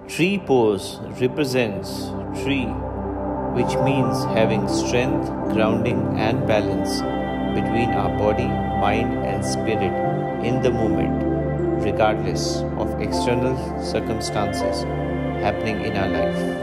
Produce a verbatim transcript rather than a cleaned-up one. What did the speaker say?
Tree pose represents tree, which means having strength, grounding, and balance between our body, mind, and spirit in the moment, regardless of external circumstances happening in our life.